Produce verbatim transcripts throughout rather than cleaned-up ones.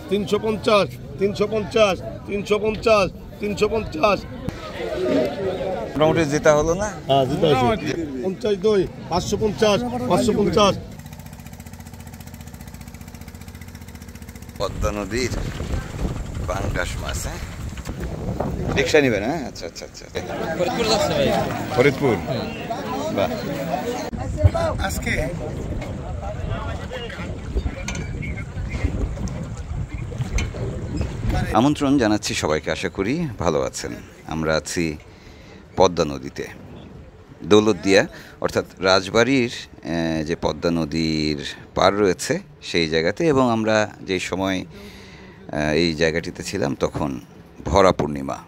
তিনশো পঞ্চাশ তিনশো পঞ্চাশ তিনশো পঞ্চাশ তিনশো পঞ্চাশ মোটামুটি যেটা হলো না? হ্যাঁ যেটা হয়েছে পঞ্চাশ দুই পাঁচশো পঞ্চাশ পাঁচশো পঞ্চাশ। পদ্মা নদীর পাঙ্গাস মাছ। হ্যাঁ, রিক্সা নিবেন? হ্যাঁ, আচ্ছা আচ্ছা আচ্ছা। ফরিদপুর যাচ্ছে ভাই। ফরিদপুর, বাহ। আজকে আমন্ত্রণ জানাচ্ছি সবাইকে, আশা করি ভালো আছেন। আমরা আছি পদ্মা নদীতে, দৌলতদিয়া অর্থাৎ রাজবাড়ির যে পদ্মা নদীর পার রয়েছে সেই জায়গাতে, এবং আমরা যেই সময় এই জায়গাটিতে ছিলাম তখন ভরা পূর্ণিমা।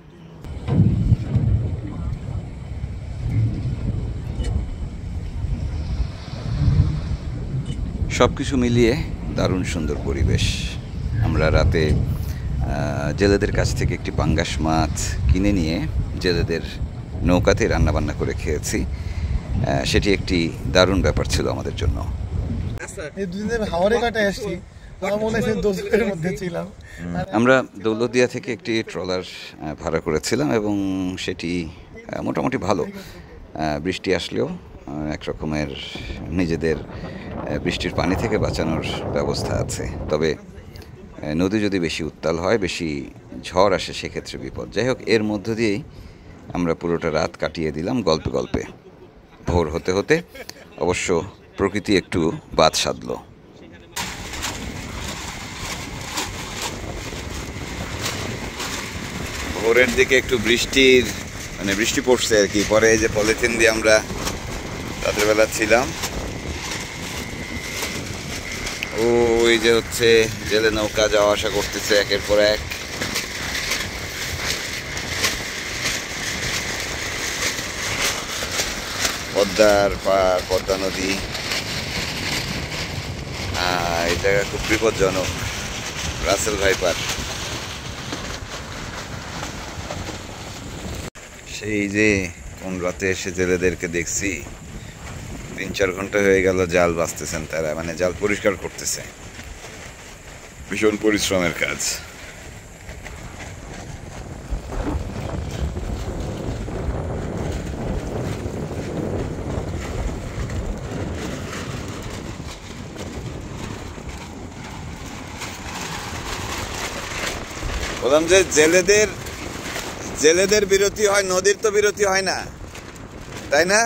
সব কিছু মিলিয়ে দারুণ সুন্দর পরিবেশ। আমরা রাতে জেলেদের কাছ থেকে একটি পাঙ্গাস মাছ কিনে নিয়ে জেলেদের নৌকাতে রান্নাবান্না করে খেয়েছি। সেটি একটি দারুণ ব্যাপার ছিল আমাদের জন্য। আমরা দৌলতদিয়া থেকে একটি ট্রলার ভাড়া করেছিলাম এবং সেটি মোটামুটি ভালো। বৃষ্টি আসলেও এক রকমের নিজেদের বৃষ্টির পানি থেকে বাঁচানোর ব্যবস্থা আছে। তবে নদী যদি বেশি উত্তাল হয়, বেশি ঝড় আসে, সেক্ষেত্রে বিপদ। যাই হোক, এর মধ্য দিয়েই আমরা পুরোটা রাত কাটিয়ে দিলাম গল্পে গল্পে। ভোর হতে হতে অবশ্য প্রকৃতি একটু বাদ সাধল। ভোরের দিকে একটু বৃষ্টির মানে বৃষ্টি পড়ছে আর কি। পরে এই যে পলিথিন দিয়ে আমরা রাতের বেলা ছিলাম, ও ওই যে হচ্ছে জেলে নৌকা যাওয়া আসা করতেছে একের পর এক। পদ্মার পার, পদ্মা নদী, এই জায়গা খুব বিপজ্জনক। Russell viper. সেই যে কোন রাতে এসে জেলেদেরকে দেখছি, তিন চার ঘন্টা হয়ে গেল জাল বাঁচতেছেন তারা, মানে জাল পরিষ্কার করতেছে। ভীষণ পরিশ্রমের কাজ। বললাম যে জেলেদের জেলেদের বিরতি হয়, নদীর তো বিরতি হয় না, তাই না?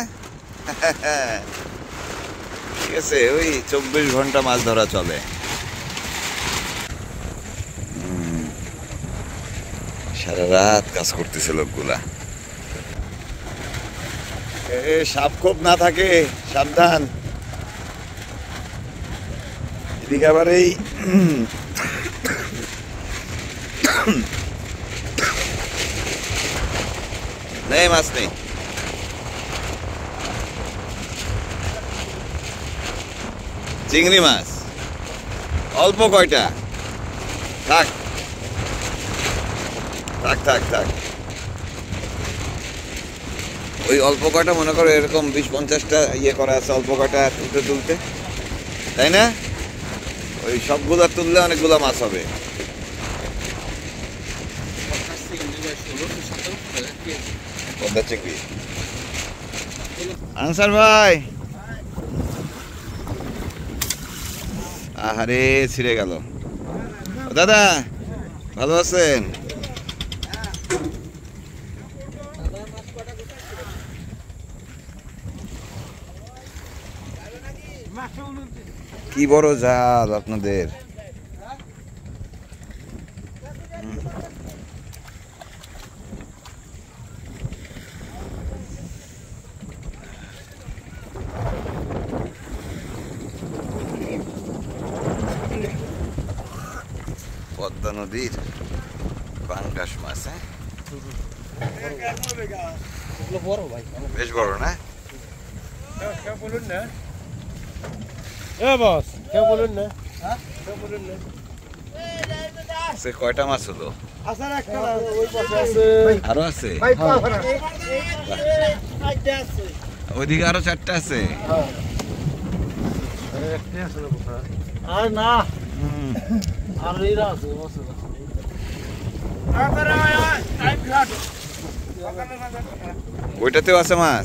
ঠিক আছে, ওই চব্বিশ ঘন্টা মাছ ধরা চলে। সারা রাত কাজ করতেছে লোকগুলা। সাপ খোপ না থাকে, সাবধান। এদিকে আবার এই নেই, মাছ নেই। চিংড়ি মাছ অল্প কয়টা, থাক থাক থাক থাক ওই অল্প কয়টা মনে করো এরকম বিশ পঞ্চাশটা ইয়ে করা আছে, অল্প কয়টা তুলতে তুলতে, তাই না? ওই সবগুলা তুললে অনেকগুলো মাছ হবে। পদ্মা চিংড়ি। আনসার ভাই, আহারে ছিঁড়ে গেল। দাদা ভালো আছেন? কি বড় জাল আপনাদের। পদ্মা নদীর পাঙ্গাস মাছ। বেশ বড় না? বলুন না কয়টা মাছ হলো? আরো আছে? ওইদিকে আরো চারটা আছে। আর না ওইটাতেও আছে মাছ।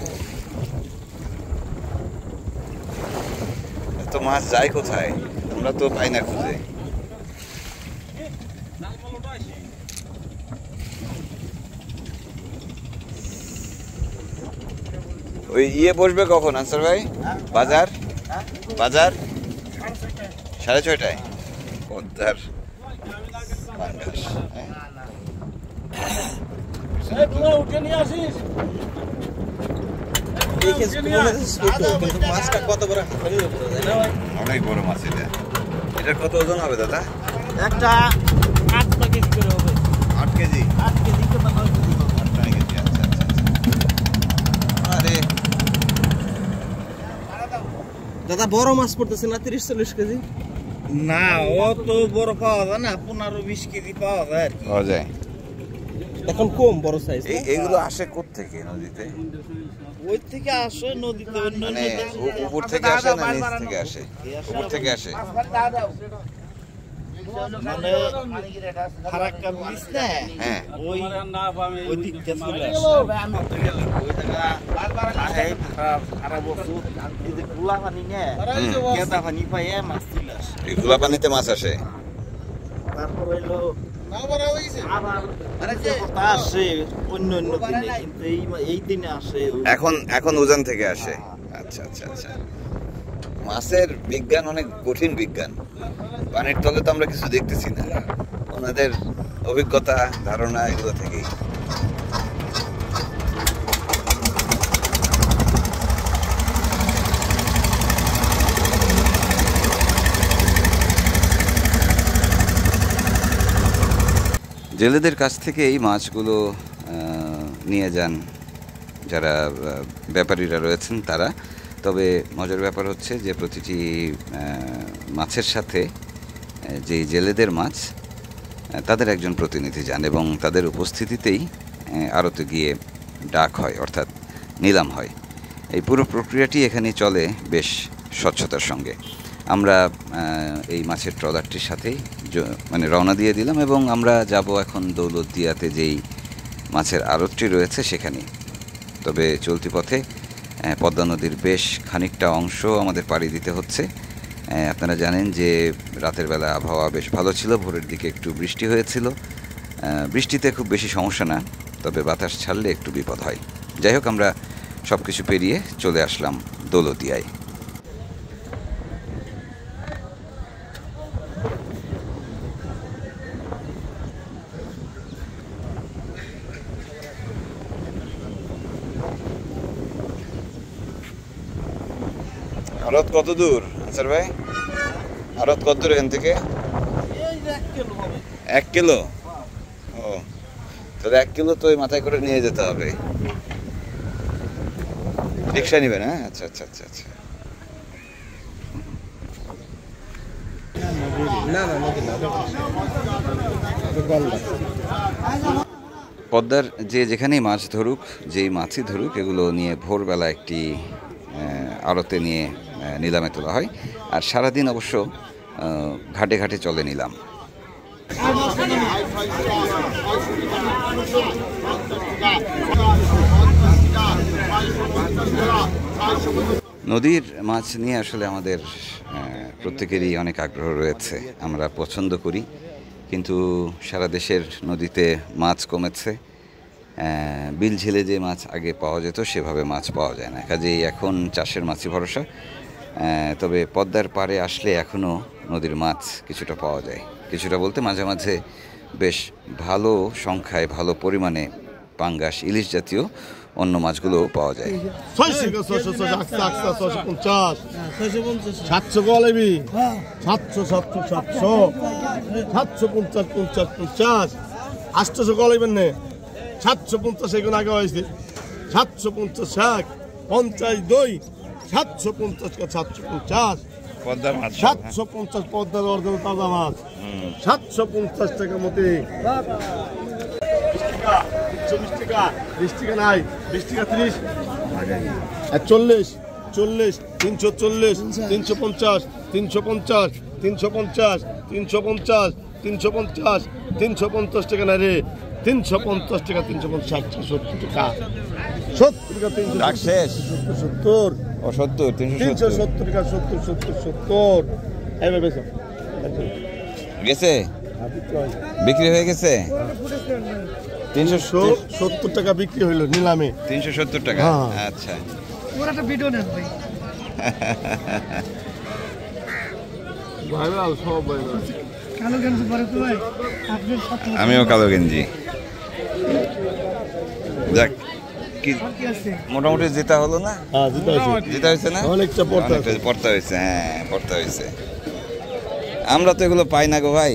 তো মাছ যায় কোথায়? আমরা তো পাই না খুঁজে। ওই ইয়ে বসবে কখন আনসার ভাই? বাজার বাজার সাড়ে ছয়টায়। পদ্মার পাঙ্গাস। অনেক বড় মাছ এটা। এটার কত ওজন হবে দাদা? একটা আট কেজি করে হবে। আট কেজি আট কেজি কিংবা নয় কেজি হবে। আট নয় কেজি। আচ্ছা আচ্ছা আরে দাদা বড় মাছ পড়তেছে না তিরিশ চল্লিশ কেজি? না অত বড় পাওয়া যায় না, পনেরো বিশ কেজি পাওয়া যায় আর কি। পাওয়া যায় এখন কম বড় সাইজ। এগুলো আসে কোত্থেকে নদীতে? ওই থেকে আসে নদীতে, অন্য মানে উপর থেকে আসে না নিচ থেকে আসে? উপর থেকে আসে। মানে ফারাক্কা ব্রিজ না, হ্যাঁ ওই ওই দিক থেকে চলে আসে। ওই জায়গা সারা বছর যদি খোলা পানি নেয়, কেদা পানি পাইয়ে মাছ চলে আসে। এই খোলা পানিতে মাছ আসে। তারপর হইলো আবার আসে অন্য অন্য দিনে, কিন্তু এই এই দিনে আসে। এখন এখন উজান থেকে আসে। আচ্ছা আচ্ছা আচ্ছা। মাছের বিজ্ঞান অনেক কঠিন বিজ্ঞান। পানির তলে তো আমরা কিছু দেখতেছি না, ওনাদের অভিজ্ঞতা ধারণা এগুলো থেকেই। জেলেদের কাছ থেকে এই মাছগুলো নিয়ে যান যারা ব্যাপারীরা রয়েছেন তারা। তবে মজার ব্যাপার হচ্ছে যে প্রতিটি মাছের সাথে যে জেলেদের মাছ তাদের একজন প্রতিনিধি যান এবং তাদের উপস্থিতিতেই আড়তে গিয়ে ডাক হয়, অর্থাৎ নিলাম হয়। এই পুরো প্রক্রিয়াটি এখানে চলে বেশ স্বচ্ছতার সঙ্গে। আমরা এই মাছের ট্রলারটির সাথেই মানে রওনা দিয়ে দিলাম এবং আমরা যাব এখন দৌলতদিয়াতে যেই মাছের আড়তটি রয়েছে সেখানে। তবে চলতি পথে পদ্মা নদীর বেশ খানিকটা অংশ আমাদের পাড়ি দিতে হচ্ছে। আপনারা জানেন যে রাতের বেলা আবহাওয়া বেশ ভালো ছিল, ভোরের দিকে একটু বৃষ্টি হয়েছিল। বৃষ্টিতে খুব বেশি সমস্যা না, তবে বাতাস ছাড়লে একটু বিপদ হয়। যাই হোক, আমরা সব কিছু পেরিয়ে চলে আসলাম দৌলতদিয়ায়। আড়ত কত দূর আনসার ভাই? আড়ত কত দূর এখান থেকে? এক কিলো? ও, তাহলে এক কিলো তো মাথায় করে নিয়ে যেতে হবে। রিক্সা নিবেন? হ্যাঁ, আচ্ছা আচ্ছা আচ্ছা আচ্ছা। পদ্মার যে যেখানেই মাছ ধরুক, যেই মাছই ধরুক, এগুলো নিয়ে ভোরবেলা একটি আড়তে নিয়ে নিলামে তোলা হয়। আর সারাদিন অবশ্য ঘাটে ঘাটে চলে নিলাম। নদীর মাছ নিয়ে আসলে আমাদের প্রত্যেকেরই অনেক আগ্রহ রয়েছে, আমরা পছন্দ করি, কিন্তু সারা দেশের নদীতে মাছ কমেছে। বিল ঝিলে যে মাছ আগে পাওয়া যেত সেভাবে মাছ পাওয়া যায় না, কাজেই এখন চাষের মাছই ভরসা। তবে পদ্মার পাড়ে আসলে এখনও নদীর মাছ কিছুটা পাওয়া যায়, কিছুটা বলতে মাঝে মাঝে বেশ ভালো সংখ্যায় ভালো পরিমাণে পাঙ্গাস, ইলিশ জাতীয় অন্য মাছগুলোও পাওয়া যায়। সাতশো গলেবি সাতশো সাতশো সাতশো সাতশো পঞ্চাশ পঞ্চাশ পঞ্চাশ আটশোশো গলেবেন নে সাতশো পঞ্চাশ এগুলো আগে হয়েছে। সাতশো পঞ্চাশ এক পঞ্চাশ দুই সাতশো পঞ্চাশ সাতশো পঞ্চাশ পদ্মার মাছ, সাতশো পঞ্চাশ পদ্মার অর্ধেক তাজা মাছ, সাতশো পঞ্চাশ টাকা মতে। বিশ টাকা বিশ টাকা নাই, বিশ টাকা ত্রিশ চল্লিশ চল্লিশ তিনশো চল্লিশ তিনশো পঞ্চাশ তিনশো পঞ্চাশ তিনশো পঞ্চাশ তিনশো পঞ্চাশ তিনশো পঞ্চাশ তিনশো পঞ্চাশ টাকা না রে তিনশো পঞ্চাশ টাকা তিনশো পঞ্চাশ সত্তর টাকা সত্তর টাকা তিনশো ডাক শেষ সত্তর সত্তর ও সত্তর তিনশো তিনশো সত্তর টাকা সত্তর সত্তর সত্তর এবার বেশ গেছে বিক্রি হয়ে গেছে তিনশো সত্তর টাকা বিক্রি হইলো নিলামে তিনশো সত্তর টাকা হ্যাঁ। আচ্ছা ভিডিও নেন ভাই ভাইরাল সব ভাইরাল কালো গেঞ্জি পরে তো ভাই আপনার সাথে আমিও কালো গেঞ্জি যাক কি কি আছে মোটামুটি জেতা হলো না হ্যাঁ জিতা হয়েছে জেতা হয়েছে না অনেকটা পড়তে অনেকটা পড়তে হয়েছে হ্যাঁ পড়তে হয়েছে আমরা তো এগুলো পাই না গো ভাই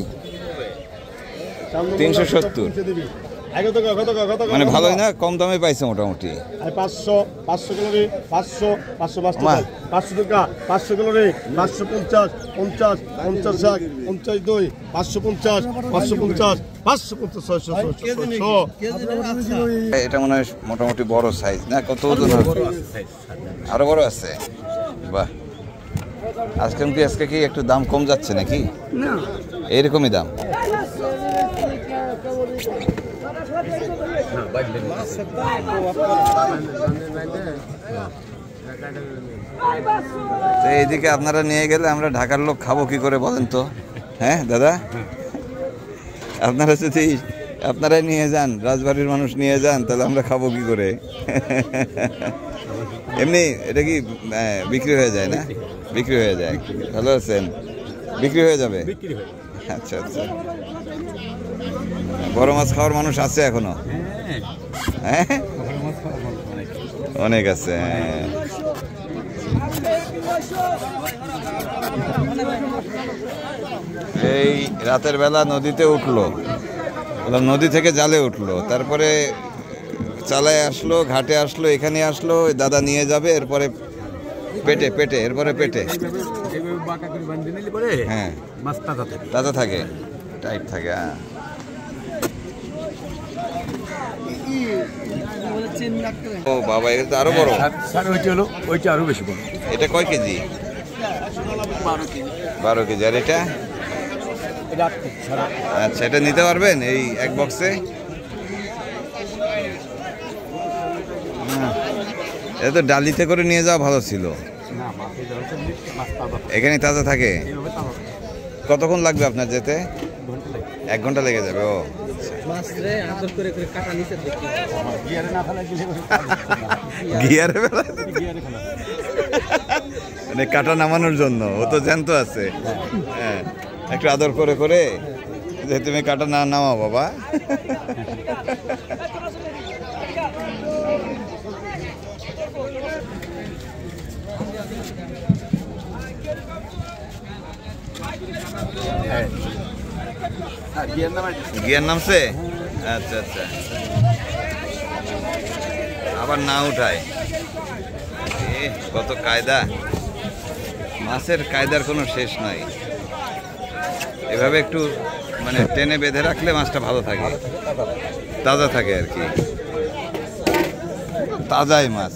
তিনশো সত্তর মানে ভালোই না কম দামে পাইছে মোটামুটি পাঁচশো পাঁচশো কিলো রে পাঁচশো পাঁচশো পাঁচশো পাঁচশো টাকা পাঁচশো কিলো রে পাঁচশো পঞ্চাশ পঞ্চাশ পঞ্চাশ এক পঞ্চাশ দুই পাঁচশো পঞ্চাশ পাঁচশো পঞ্চাশ পাঁচশো পঞ্চাশ ছয়শো ছয়শো এটা মনে হয় মোটামুটি বড় সাইজ না কত ওজন হবে আরো বড় আছে বাহ আজকে কি আজকে কি একটু দাম কম যাচ্ছে নাকি না এইরকমই দাম তো এইদিকে আপনারা নিয়ে গেলে আমরা ঢাকার লোক খাবো কি করে বলেন তো হ্যাঁ দাদা আপনারা যদি আপনারাই নিয়ে যান রাজবাড়ির মানুষ নিয়ে যান তাহলে আমরা খাবো কি করে এমনি এটা কি বিক্রি হয়ে যায় না বিক্রি হয়ে যায় ভালো আছেন বিক্রি হয়ে যাবে আচ্ছা আচ্ছা বড় মাছ খাওয়ার মানুষ আছে এখনো হ্যাঁ অনেক আছে হ্যাঁ এই রাতের বেলা নদীতে উঠলো নদী থেকে জালে উঠলো তারপরে চালায় আসলো ঘাটে আসলো এখানে আসলো দাদা নিয়ে যাবে এরপরে পেটে পেটে এরপরে পেটে হ্যাঁ তাজা থাকে টাইট থাকে হ্যাঁ ও বাবা এটা তো আরো বড় হলো ওইটা আরো বেশি বড় এটা কয় কেজি বারো কেজি আর এটা আচ্ছা এটা নিতে পারবেন এই এক বক্সে এটা তো ডালিতে করে নিয়ে যাওয়া ভালো ছিল এখানে তাজা থাকে কতক্ষণ লাগবে আপনার যেতে এক ঘন্টা লেগে যাবে ও গিয়ারে মানে কাটা নামানোর জন্য ও তো জ্যান্ত আছে হ্যাঁ একটু আদর করে করে যে তুমি কাটা না নামাও বাবা গিয়ার নামছে আচ্ছা আচ্ছা আবার না উঠায় কত কায়দা মাছের কায়দার কোনো শেষ নাই এভাবে একটু মানে টেনে বেঁধে রাখলে মাছটা ভালো থাকে তাজা থাকে আর কি তাজাই মাছ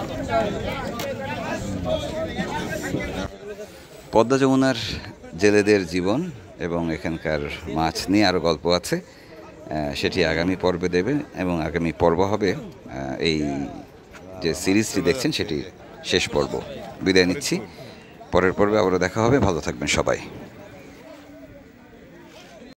পদ্মা যমুনার জেলেদের জীবন এবং এখানকার মাছ নিয়ে আরও গল্প আছে সেটি আগামী পর্বে দেবে এবং আগামী পর্ব হবে এই যে সিরিজটি দেখছেন সেটি শেষ পর্ব বিদায় নিচ্ছি পরের পর্বে আবারও দেখা হবে ভালো থাকবেন সবাই